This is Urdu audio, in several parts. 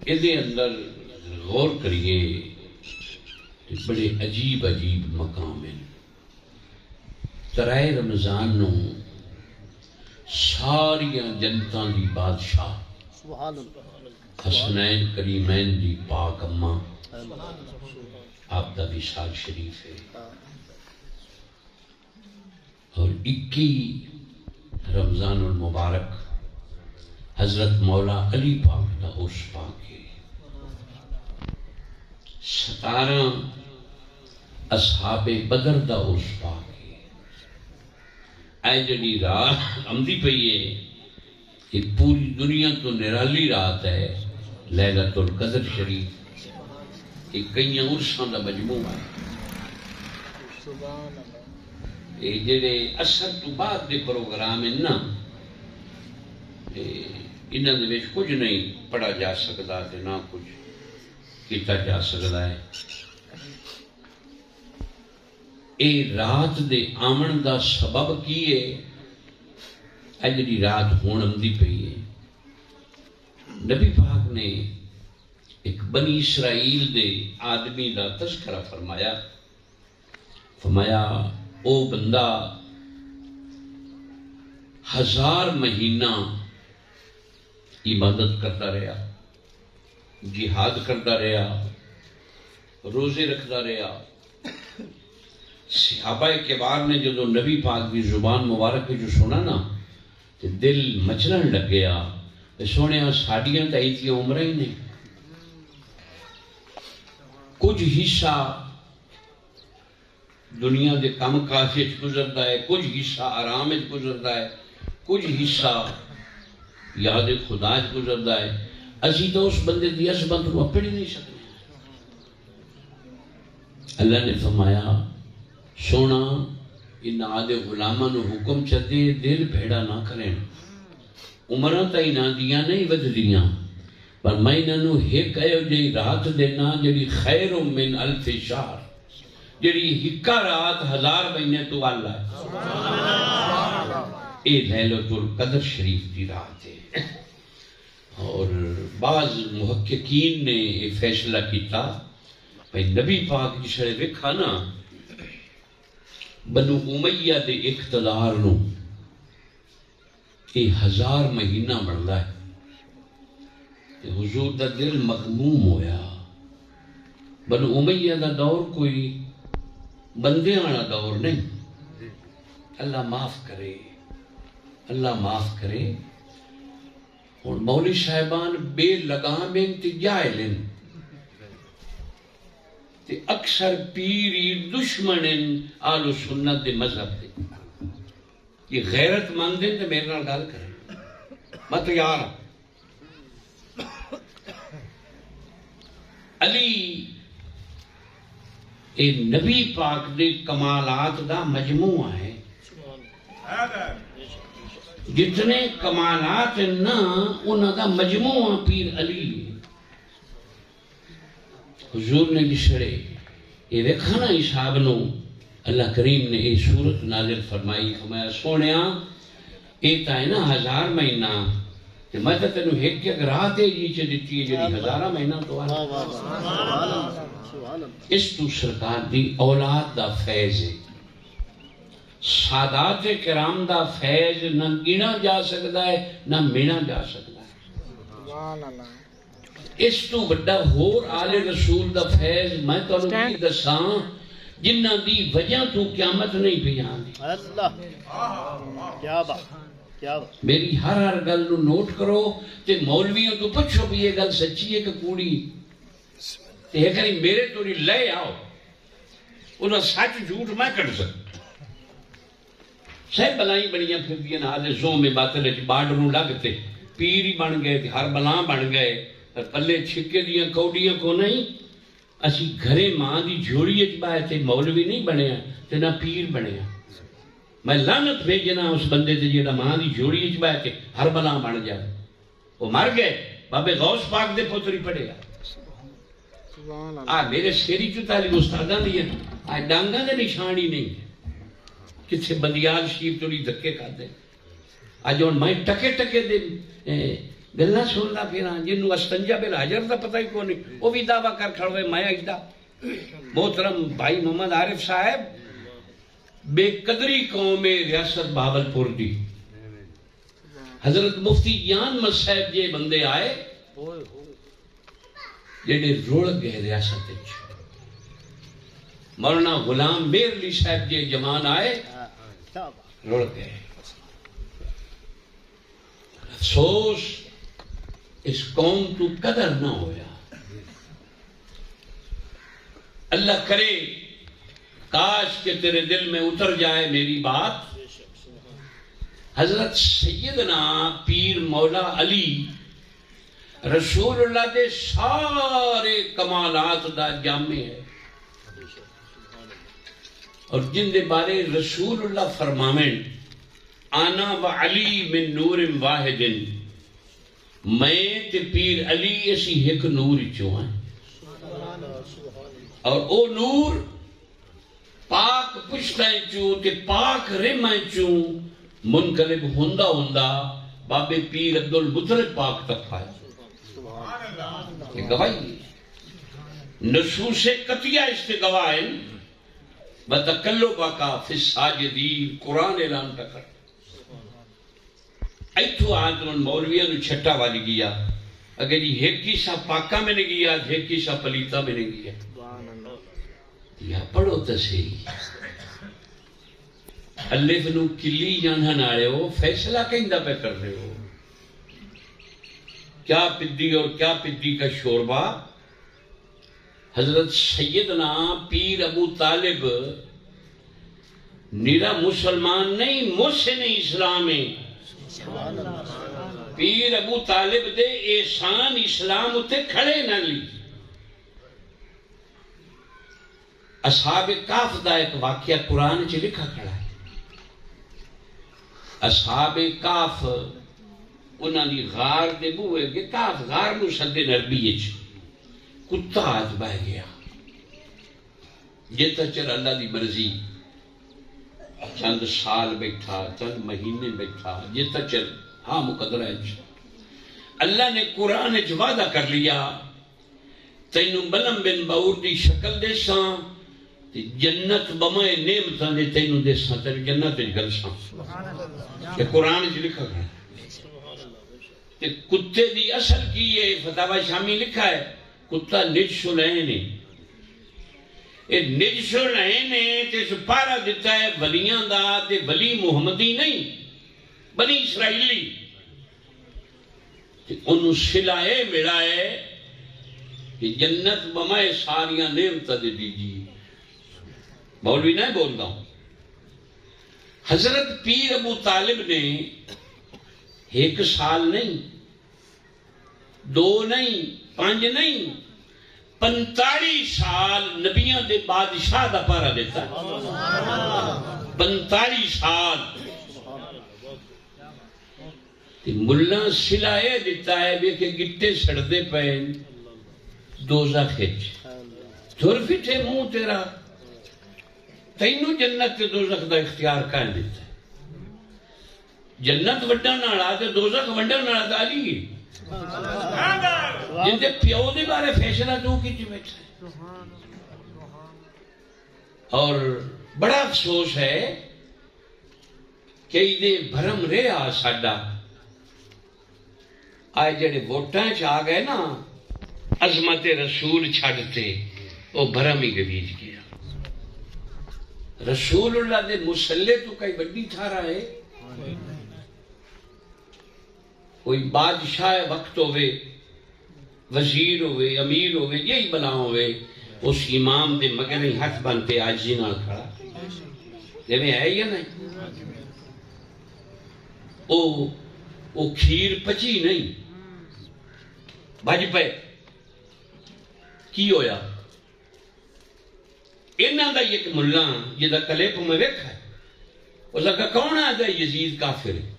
یہ اندر غور کریے بڑے عجیب عجیب مقام ہیں. ترائے رمضان نو ساریاں جنتاں دی بادشاہ حسنین کریمین دی پاک اماں آپ دا وصال شریف ہے، اور 21 رمضان المبارک حضرت مولا علی پاک دا عرس پاک ہے. 17 اصحاب بدر دا عرس پاک ہے. اے جڑی رات آمدی پئی ہے یہ پوری دنیا تو نرالی رات ہے، لیلۃ القدر شریف. یہ کئی عرساں دا مجموعہ ہے. یہ جڑے اثر تو بعد دے پروگرام ہیں نا، انہاں دے وچ کچھ نہیں پڑھا جا سکتا تے نہ کچھ کیتا جا سکتا ہے. اے رات دے آمن دا سبب کی ہے؟ اے جڑی رات ہون آمدی پئی ہے، نبی پاک نے ایک بنی اسرائیل دے آدمی دا تذکرہ فرمایا او بندہ 1000 مہینہ عبادت کرتا رہا، جہاد کرتا رہا، روزے رکھتا رہا. صحابہ کبار نے جدو نبی پاک کی زبان مبارک جو سنا نا تو دل مچلن لگ گیا. سونے ساڑیاں تو ایتھیاں عمرہ ہی نہیں، کچھ حصہ دنیا دے کم کاج گزرتا ہے، کچھ حصہ آرام گزرتا ہے، کچھ حصہ یاد خدا گزرتا ہے. اسی تو اس بندے دی عظمت کو اپڑ ہی نہیں سکتے. اللہ نے فرمایا سونا ان آدھے غلاماں نو حکم چدے دل بھیڑا نہ کریں، عمرہ تا انہاں دیاں نہیں ود دیاں، پر میں انہوں ایک ایو جی رات دینا جڑی خیر من الف شہر، جڑی ہکا رات 1000 مہینے تو اللہ ہے. اے لیلۃ القدر شریف دی رات ہے. اور بعض محققین نے یہ فیصلہ کیتا بھئی نبی پاک جسے وکھا نا بنو امیہ دے اقتدار نو یہ 1000 مہینہ بڑھتا ہے. حضور دا دل مغموم ہویا. بنو امیہ دا دور کوئی بندے والا دور نہیں. اللہ معاف کرے، اللہ معاف کرے. اور مولوی صاحبان بے لگام انتجائل تے اکثر پیری دشمن آل سنت دے مذہب دے. یہ غیرت مند ہیں تے میرے نال گل کریں، میں تیار ہوں. علی اے نبی پاک دے کمالات دا مجموعہ ہے. جتنے کمالات ہیں نا انہاں دا مجموعہ پیر علی. حضور نے جسڑے یہ دیکھا نا صاحب نو اللہ کریم نے یہ صورت نازل فرمائی. فرمایا سونیا یہ تا ہے نا 1000 مہینہ تے میں تے تینوں ایک ایک رات جی چ دتی ہے جڑی 1000 مہینہ تو اس تو سرکار دی اولاد دا فیض ہے. سادات کرام دا فیض نہ گنا جا سکتا ہے نہ مینا جا سکتا ہے. اس تو بڑا ہور آل رسول دا فیض میں تانوں کی دساں جنہ دی وجہ تو قیامت نہیں پئی آندی. کیا بات، میری ہر گل نو نوٹ کرو تے مولویوں تو پوچھو بھی یہ گل سچی ہے کہ کوڑی تے ایک کری میرے تو نہیں لے آؤ انہاں سچ جھوٹ میں کر سکتا. سہ بلائیں بڑیاں پھر دیاں آدھے زوں میں باطل بارڈروں لگتے پیر ہی بن گئے ہر بلاں بن گئے. پلے چھکے دیاں کوڑیاں کو نہیں. اسی گھرے ماں دی جھوڑی اچ بائے تے مولوی نہیں بنیا تے نہ پیر بنیا. میں لعنت بھیجنا اس بندے تے جیڑا ماں دی جھوڑی اچ بائے تے ہر بلاں بن جائے. وہ مر گئے بابے غوث پاک دے پتری پڑے گا. میرے سیری چو تعلیم استاداں دیاں آج ڈانگاں دے نشان ہی نہیں. کسے بندیال شریف تو نہیں دھکے کھاتے. آج میں ٹکے ٹکے دے گلنا سننا پھر جنہوں استنجا بالحجر دا پتہ ہی کون نہیں وہ بھی دعویٰ کر کھڑوے میں ایڈا محترم بھائی محمد عارف صاحب بے قدری قوم ریاست بہاولپور دی حضرت مفتی جان مت صاحب یہ بندے آئے جڑے رڑ گئے ریاست مولانا غلام میر علی صاحب یہ جمان آئے رڑ گئے افسوس اس قوم تو قدر نہ ہویا اللہ کرے کاش کہ تیرے دل میں اتر جائے میری بات حضرت سیدنا پیر مولا علی رسول اللہ دے سارے کمالات دا جامع ہے اور جن دے بارے رسول اللہ فرمامن آنا و علی من نور واحد میں تے پیر علی اسی ایک نور چوں ہیں اور او نور پاک پشتائیں چوں تے پاک رحمائیں چوں منقلب ہندہ ہندہ بابے پیر عبدالمطلب پاک تک آئے یہ گواہی نصوص قطعیہ اس کے گواہیں بتقلبک فی الساجدین قرآن اعلان کر ایتھو آدھرن مولویہ نو چھٹا والی گیا اگر یہ ایک سا پاکا میں نے گیا ایک سا پلیتا میں نے گیا یا پڑھو تسہی الف نو کلی جانہ نارے ہو فیصلہ کہیں دا پہ کر رہے ہو کیا پدی اور کیا پدی کا شوربہ حضرت سیدنا پیر ابو طالب نیرا مسلمان نہیں محسن اسلام ہے پیر ابو طالب دے احسان اسلام اتے کھڑے نہ لی اصحاب کاف دا ایک واقعہ قرآن چ لکھا کھڑا ہے اصحاب کاف انہاں دی غار دے بوئے کہ کاف غار نو سدے عربی چ کتا آج بہ گیا جتا چر اللہ دی مرضی چند سال بیٹھا چند مہینے بیٹھا جتا چر ہاں مقدرہ اللہ نے قرآن وعدہ کر لیا تینو بلم بن باور دی شکل دے ساں جنت بمائے نعمتاں دے تینو دے ساں تینو جنت دے گل ساں کہ قرآن جو لکھا گیا کہ کتے دی اصل کی یہ فتاوہ شامی لکھا ہے کتا نجس العین ہے یہ نجس العین ہے تے سپارہ دیتا ہے ولیاں دا تے ولی محمدی نہیں بنی اسرائیلی تے انہوں سلائے ملائے کہ جنت بمائے ساریاں نعمتہ دے دیجی مولوی نہیں بولتا ہوں حضرت پیر ابو طالب نے ایک سال نہیں دو نہیں پانچ نہیں 45 سال نبیاں دے بادشاہ دا پارا دیتا ہے 45 سال ملہ سلائے دیتا ہے بے کہ گٹے سڑدے پہن دوزہ کھچ دھر پھٹے منہ تیرا تینوں جنت تے دوزخ دا اختیار کائن دیتا ہے جنت وڈا ناڑا تے دوزخ وڈا ناڑا دا علی ہے جن دے پیو دے بارے فیصلہ دو کی جو بیٹھا ہے اور بڑا افسوس ہے کہ دے بھرم رہے آ ساڈا آئے جڑے ووٹاں چ آ گئے نا عظمت رسول چھڑتے وہ بھرم ہی گویج گیا رسول اللہ دے مسلح تو کئی بڑی تھارا ہے کوئی بادشاہ وقت ہوئے وزیر ہوئے امیر ہوئے یہی بلا ہوئے اس امام دے مگر ہی ہاتھ بنتے آجی نال کھڑا یہ میں ہے یا نہیں او کھیر پچی نہیں بھاج پہ کی ہویا انہاں دا ایک ملہ جدہ کلیپ میں ویکھا ہے اس کا کون آدھا یزید کافر ہے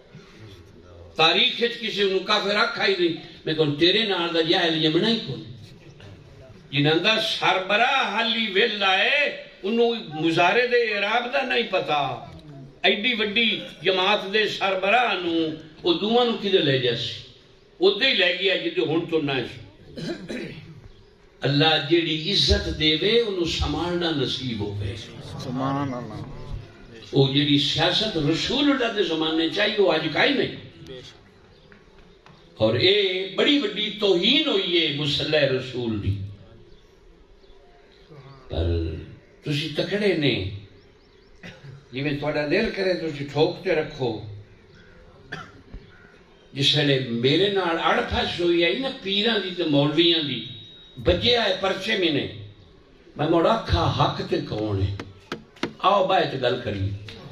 تاریخ کسی انہوں کافر رکھا ہی نہیں میں کہوں تیرے نال دا جاہل یمنہ ہی کون جنہاں دا سربراہ حالی ویلا ہے انہوں مزارے دے عراب دا نہیں پتا ایڈی وڈی جماعت دے سربراہ انہوں وہ دوانوں کی دے لے جیسی ادھے ہی لے گیا جدے ہن تو نہ اللہ جیڑی عزت دے وے انہوں سنبھالنا نصیب ہوئے سبحان اللہ وہ جیڑی سیاست رسول اللہ دے زمانے چاہیے وہ آج کائی نہیں اور اے بڑی بڑی توہین ہوئی ہے مسلح رسول دی پر تسی تکڑے نے جی میں تھوڑا دل کرے تسی ٹھوکتے رکھو جس ویلے میرے نال اڑ پھس ہوئی ہے نا پیراں دی تے مولویاں دی بجے آئے پرچے میں نے میں موڑا کھا حق تے کون ہے آؤ بائے تے گل کریے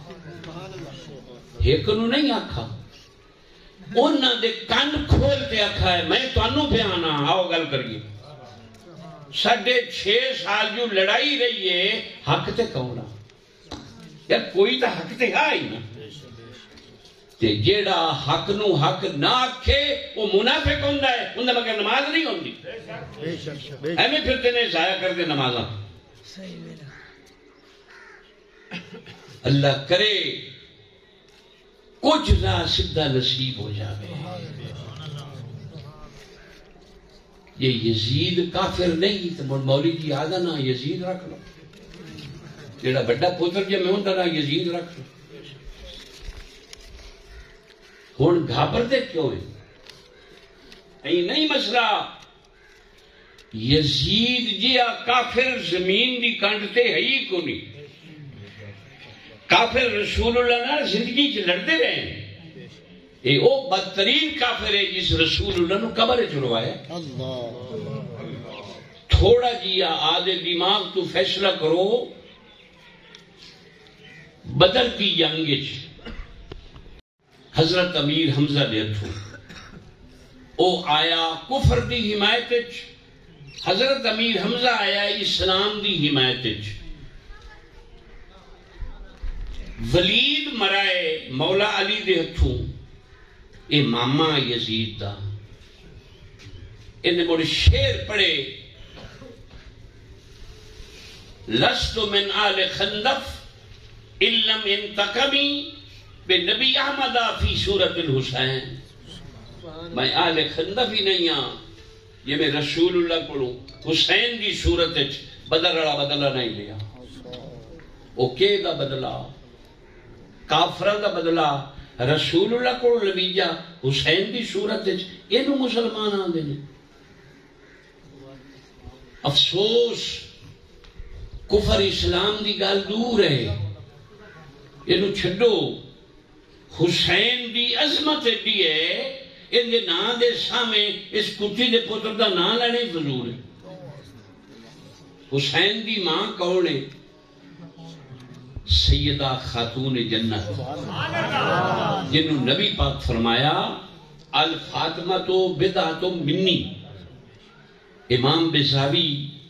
ایک انہوں نہیں آکھا انہاں دے کن کھولتے آکھا ہے میں تو انہوں پہ آنا آؤ گل کریے 6.5 سال جو لڑائی رہی ہے حق تے کون یا کوئی تا حق تے آئی نا تے جیڑا حق نو حق نہ آکھے وہ منافق ہوندہ ہے اندہ مگر نماز نہیں ہوندی ایمیں پھرتے نے ضائع کر دے نمازاں اللہ کرے کچھ راہ سدھا نصیب ہو جاوے یہ یزید کافر نہیں تو مولی جی آدھا نا یزید رکھ لو جیڑا بڑا پتر جے میں ہوندہ نا یزید رکھ لو ہون گھابر دے کیوں ہے این نہیں مسئلہ یزید جیا کافر زمین دی کانٹتے ہے ہی کو نہیں کافر رسول اللہ نا زندگی چ لڑتے رہے ہیں اے او بدترین کافر ہے جس رسول اللہ نو قبر چڑھوایا تھوڑا جیا آدھے دماغ تو فیصلہ کرو بدر کی جنگ حضرت امیر حمزہ دے تھو او آیا کفر دی حمایت حضرت امیر حمزہ آیا اسلام دی حمایت ولید مرائے مولا علی دے ہتھوں اے ماما یزید دا انہیں بڑے شیر پڑے لست من آل خندف علم انتقمی بے نبی احمدہ فی صورت الحسین میں آل خندف ہی نہیں ہاں یہ میں رسول اللہ پڑھوں حسین دی صورت بدل رڑا بدلہ نہیں لیا اوکے دا بدلہ کافرہ دا بدلہ رسول اللہ کو لبیجا حسین دی صورت اینو مسلمان آن دینے افسوس کفر اسلام دی گال دور ہے اینو چھڑو حسین دی عظمت دی ہے ان دے نا دے سامنے اس کتی دے پتر دا نا لینے فضول ہے حسین دی ماں کون ہے سیدہ خاتون جنت جنہوں نبی پاک فرمایا الفاطمہ تو بدعت منی امام بزاوی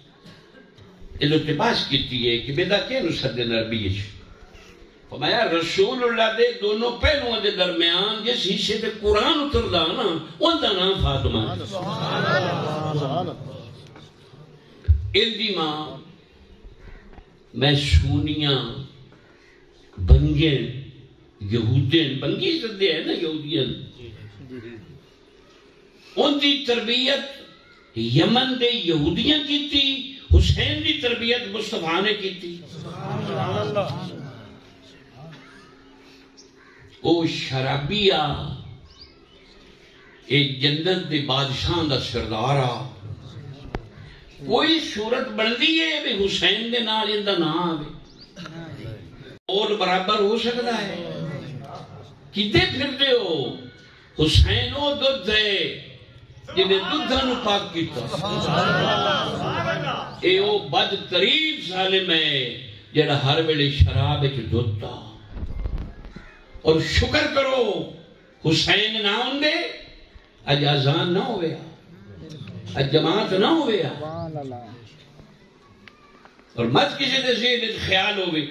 التباس کیتی ہے کہ بدعہ کیا نصد نربی ہے فرمایا رسول اللہ دے دونوں پہلووں دے درمیان جس حصے دے قرآن اتر دا نا ان دا نام فاطمہ ان دی ماں میں سونیاں بنگیں یہودین بنگی زدے ہیں نا یہودین ان دی تربیت یمن دے یہودیاں کی تھی حسین دی تربیت مصطفیٰ نے کی تھی او شرابیہ اے جنت دے بادشاہ دا سردارہ کوئی صورت بندی ہے بے حسین دے نال اندہ نہ آوے اور برابر ہو سکتا ہے کتے پھرتے ہو حسین او دودھ ہے جنہیں دودھانو پاک کیتا اے او بدترین ظالم ہے جڑا ہر ویلے شراب وچ دودھتا اور شکر کرو حسین نہ ہوندے اج اذان نہ ہویا اج جماعت نہ ہویا اور مت کسی دے ذہن خیال ہوئے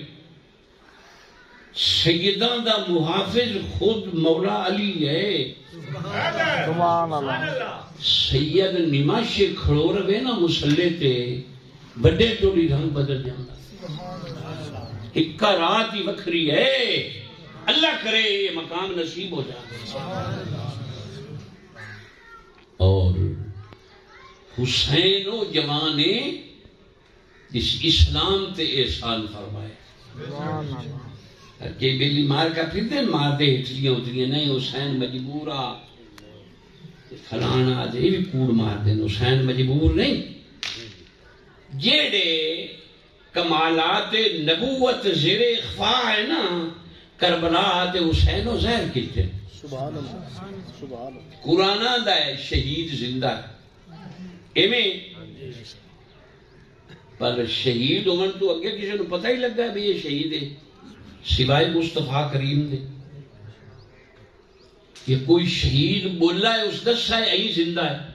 سیدان دا محافظ خود مولا علی ہے سید نماش کھڑو روے نا مسلح تے بڑے توڑی رنگ بدل جانا اکا رات ہی وکھری ہے اللہ کرے یہ مقام نصیب ہو جائے حسین و جوان اس اسلام تے احسان فرمائے کہ بیلی مار کا پھر دن مار دے ہٹلیاں اتریاں نہیں حسین مجبورا فلانا دے بھی کوڑ مار دیں حسین مجبور نہیں جیڑے کمالات نبوت زیر اخفاء ہے نا کربلا دے حسین و زہر کیتے سبحان اللہ سبحان اللہ قرآن دا ہے شہید زندہ ہے ایمیں پر شہید عمر تو اگے کسی نے پتہ ہی لگا ہے بھی یہ شہید ہے سوائے مصطفیٰ کریم دے یہ کوئی شہید بولا ہے اس دسا ہے یہی زندہ ہے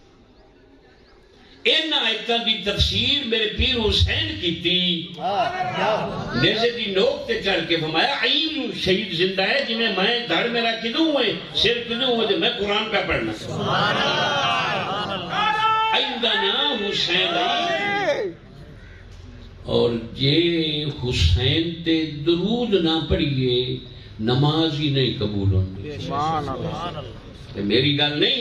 ان آیتاں دی تفسیر میرے پیر حسین کی تھی نیزے دی نوک تے چڑھ کے فرمایا عین شہید زندہ ہے جنہیں میں دھڑ میرا کدوں ہوئے سر کدوں ہوئے میں قرآن پہ پڑھنا عندنا حسین اور یہ حسین تے درود نہ پڑھیے نماز ہی نہیں قبول ہوندی میری گل نہیں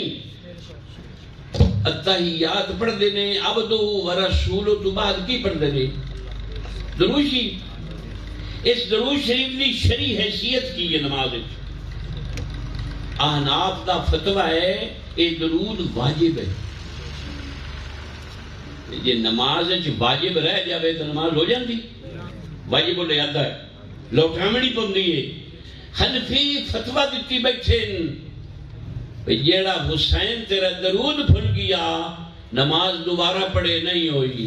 التحیات پڑھ دینے عبدو و رسولو تو بعد کی پڑھ دینے درود شریف اس درود شریف دی شرعی حیثیت کی یہ نماز ہے احناف دا فتویٰ ہے یہ درود واجب ہے یہ نماز واجب رہ جاوے تو نماز ہو جاندی واجب لے آتا ہے لوٹامنی پوندی ہے حنفی فتویٰ دیتی بیٹھے جیڑا حسین تیرا درود بھول گیا نماز دوبارہ پڑھے نہیں ہوئی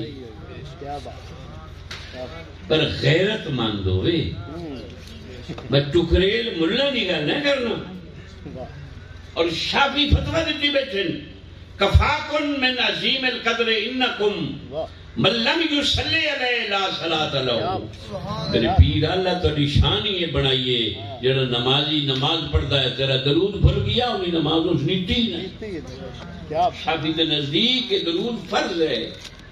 پر غیرت مند ہوئے میں ٹکریل ملہ نہیں کرنا کرنا اور شافی فتویٰ دیتی بیٹھے کفاکن من عظیم القدر انکم من لم یصلی علیہ لا صلاۃ لہ میرے پیر اللہ تو نشان ہی بنائیے جڑا نمازی نماز پڑھتا ہے تیرا درود بھول گیا انہی نماز اس نیتی نہیں شافی کے نزدیک درود فرض ہے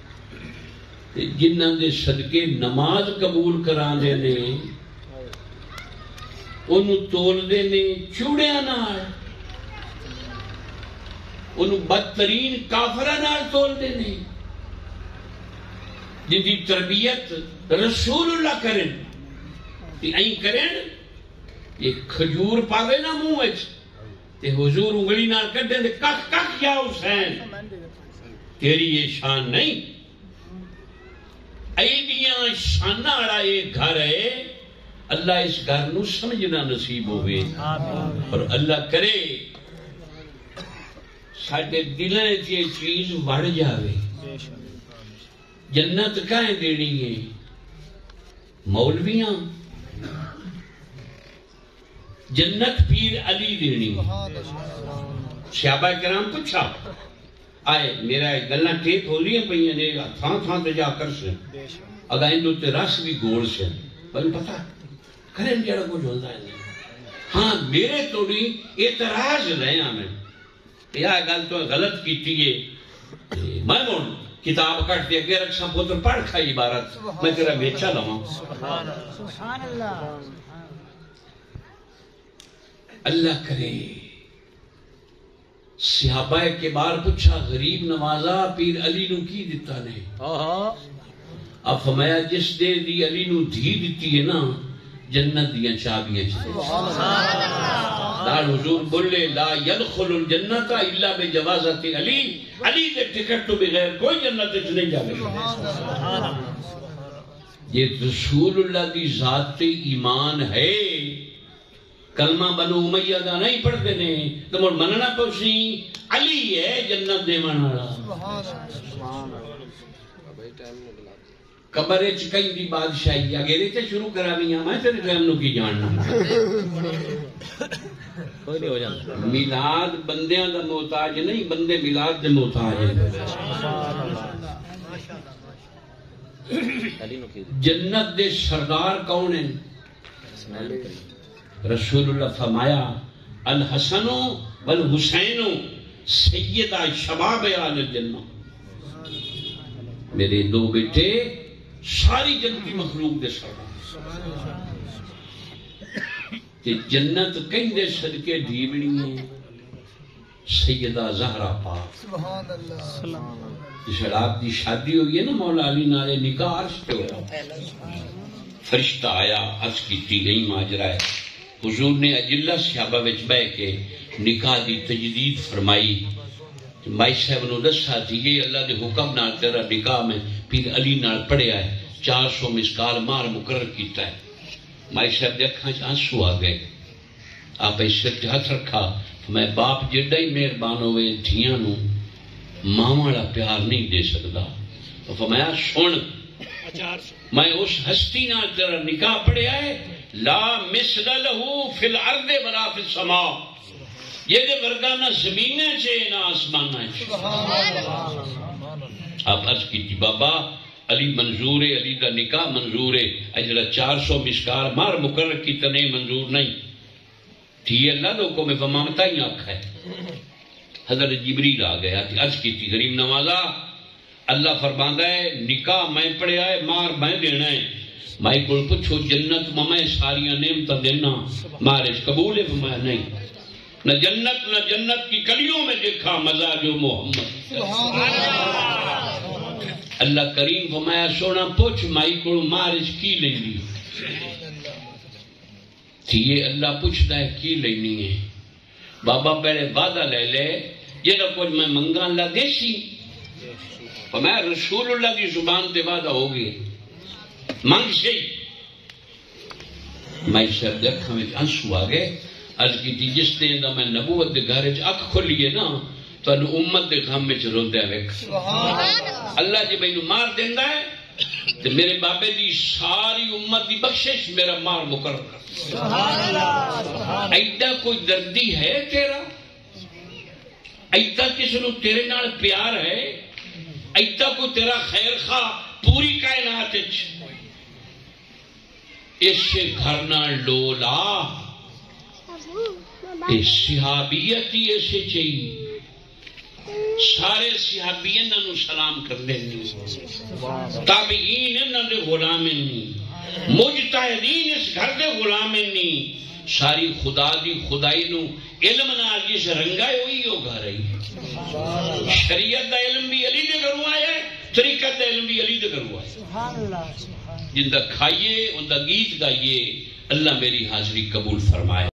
جنہاں دے صدقے نماز قبول کران دے نے انہوں تول دے نے چوڑیاں نال انہوں بدترین کافرہ نال تول دے نے جن دی تربیت رسول اللہ کریں این کریں یہ کھجور پاوے نا منہ وچ تے حضور انگلی نال کڈے تے کخ کخ یا حسین تیری یہ شان نہیں ایڈیاں شانہ اڑا یہ گھر ہے اللہ اس گھر نو سمجھنا نصیب ہوئے اور اللہ کرے ساڑھے دلیں یہ چیز بڑھ جاوے جنت کہیں دینی ہے مولویاں جنت پیر علی دینی صحابہ کرام پوچھا آئے میرا گلنا ٹیک ہو رہی ہیں پہیاں نے تھان تھان تے جا کر سے اگر اندو تے رس بھی گوڑ سے بھائی پتا کریں جڑا کچھ ہوتا ہے ہاں میرے توڑی اعتراض رہے ہیں میں یہ گل تو غلط کیتی ہے میں مون کتاب کٹ دے اگر رکھسا پوتر پڑھ کھائی عبارت میں تیرا بیچا لوں سبحان اللہ اللہ کرے صحابہ کے بار پوچھا غریب نوازا پیر علی نو کی دیتا نہیں اب فرمایا جس دے دی علی نو دھی دیتی ہے نا جنت دیاں چابیاں چلے دار حضور بولے لا یدخل الجنت الا بجوازت علی علی دے ٹکٹ تو بغیر کوئی جنت نہیں جاوے یہ رسول اللہ دی ذات ایمان ہے کلمہ بنو امیہ دا نہیں پڑھ دینے تو مر مننا پوچھی علی ہے جنت دے مننا قبرے چکئی دی بادشاہی اگرے تے شروع کرانی ہے میں تیرے ٹائم نو کی جاننا کوئی نہیں ہو جاتا میلاد بندیاں دا محتاج نہیں بندے میلاد دے محتاج ہیں جنت دے سردار کون ہیں رسول اللہ فرمایا الحسن والحسین سیدہ شباب آل الجنہ میرے دو بیٹے ساری جنتی مخلوق دے سردار کہ جنت کہیں دے صدقے ڈھیبڑی ہیں سیدہ زہرا پاک سبحان اللہ جس آپ دی شادی ہوئی ہے نا مولا علی نالے نکاح عرش پہ ہوا فرشتہ آیا عرض کی گئی ماجرہ ہے حضور نے اجلہ صحابہ وچ بہ کے نکاح دی تجدید فرمائی مائی صاحب نو دسا تھی یہ اللہ دے حکم نال تیرا نکاح میں پیر علی نال پڑھیا ہے 400 مسکال مار مقرر کیتا ہے مائی صاحب دے اکھاں چ آنسو آ گئے آپ اس سر ہاتھ رکھا میں باپ جڈا ہی مہربان ہوئے دھیاں نو ماں والا پیار نہیں دے سکتا تو فرمایا سن میں اس ہستی نال تیرا نکاح پڑھیا ہے لا مثل له فی الارض ولا فی السماء یہ دے ورگا نہ زمین ہے نہ آسمان ہے آپ عرض کی تھی بابا علی منظور ہے علی دا نکاح منظور ہے اجڑا 400 مسکار مار مقرر کی تو نہیں منظور نہیں تھی اللہ دو کو میں فمامتا ہی آکھا ہے حضرت جبریل آ گیا تھی عرض کی تھی غریب نوازا اللہ فرماندا ہے نکاح میں پڑھیا ہے مار میں دینا ہے مائی کو پوچھو جنت میں ساریاں نعمتیں دینا مارج قبول ہے میں نہیں نہ جنت کی کلیوں میں دیکھا مزہ جو محمد اللہ کریم فرمایا سونا پوچھ مائی کو مارج کی لینی تھی یہ اللہ پوچھتا ہے کی لینی ہے بابا پہلے وعدہ لے لے یہ کچھ میں منگا اللہ دیسی فرمایا رسول اللہ کی زبان تے وعدہ ہو گئے منگ سے میں شب دیکھا میں آنسو آ گئے عرض کی تھی جس نے دا میں نبوت دے گھر اکھ کھلیے نا تو انہوں امت دے غم میں روندے ویک اللہ جی میں مار دیندا ہے تو میرے بابے دی ساری امت دی بخشش میرا مار مقرر کر ایڈا کوئی دردی ہے تیرا ایڈا کسی نو تیرے نال پیار ہے ایڈا کوئی تیرا خیر خواہ پوری کائنات اسے گھر نال ڈولا صحابیت ہی ایسے چاہیے سارے صحابین انہوں سلام کر دیں تابعین انہوں دے غلامین مجتہدین اس گھر دے غلامین ساری خدا دی خدائی نو علم نال جس رنگائے ہوئی ہو گھر رہی شریعت دا علم بھی علی دے گھروں آیا ہے طریقت دا علم بھی علی دے گھروں آیا ہے جن دا کھائیے ان دا گیت گائیے اللہ میری حاضری قبول فرمائے